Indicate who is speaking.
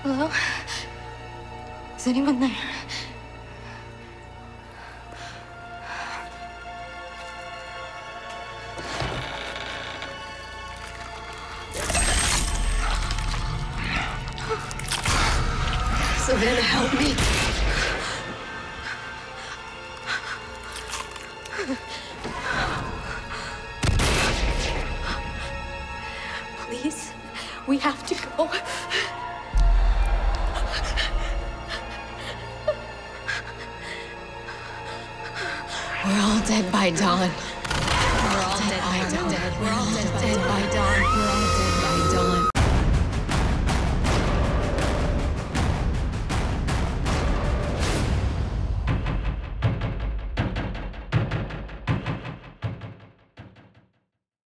Speaker 1: Hello? Is anyone there? Savannah, help me. Please, we have to go.
Speaker 2: We're all dead by dawn. We're all dead by dawn. We're all dead by dawn. We're all dead by dawn.